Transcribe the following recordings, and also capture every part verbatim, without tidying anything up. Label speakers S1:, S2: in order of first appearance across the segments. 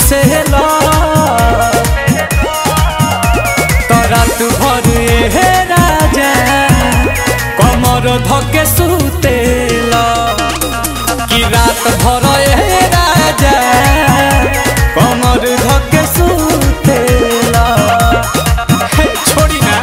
S1: चूसेला तो रात भर हे राजा कमर धके सुतेला कि रात भर हे राजा कमर धके सुतेला। छोड़ी ना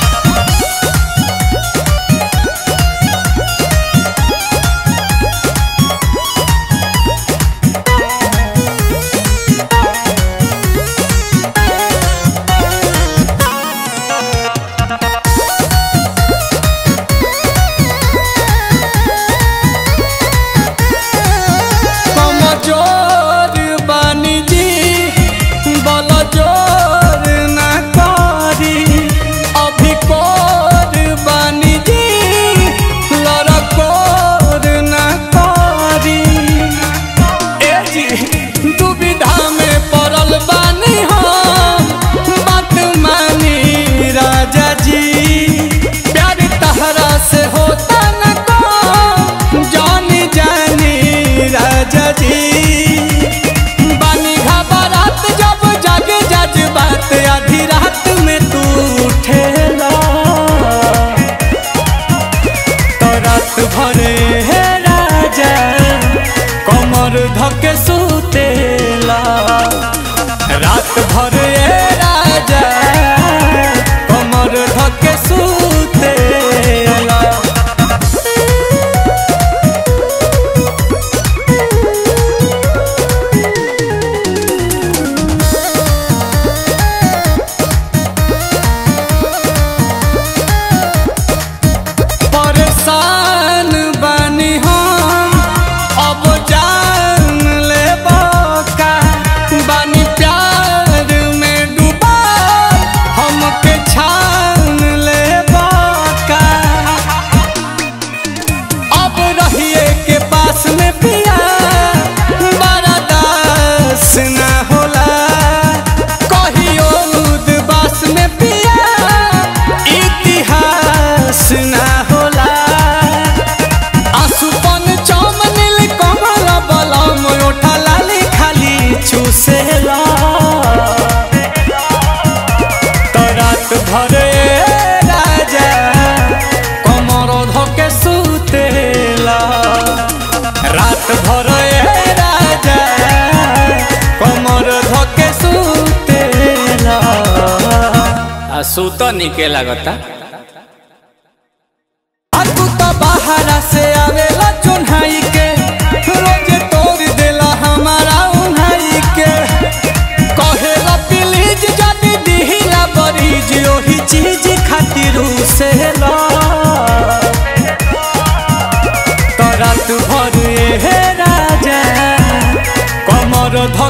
S1: बानी घबरात जब जागे जज्बात आधी रात में तू उठेला तो रात भरे हे राजा कमर धके सुतेला रात भरे हे राजा कमर धके सुतेला। चूसेला तो रात भरे राजा कमर धके सुतेला रात भरे राजा कमर धके सुतेला। आ सुत निके लागता तू तो बाहर से आवेला चुन्हाई के रोज तोड़ देला हमारा चीज खातिर उसेला तो रात भर हे राजा कमर ध